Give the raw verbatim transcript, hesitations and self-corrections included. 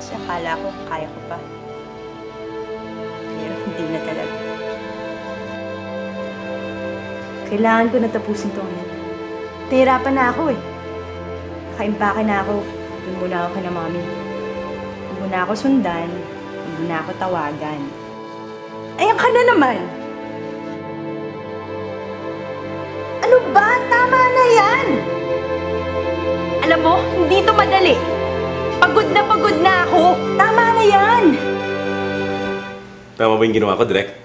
Kasi akala ko kaya ko pa. Pero hindi na talaga. Kailangan ko na tapusin to ngayon. Nahirapan na ako eh. Nakaimpake na ako. Doon muna ako kina mami. Doon muna ako sundan. Doon muna ako tawagan. Ayan ka na naman! Ano ba? Tama na yan! Alam mo, hindi to madali. Pagod na pagod na ako. Tama na yan! Tama ba yung ginawa ko, Direk?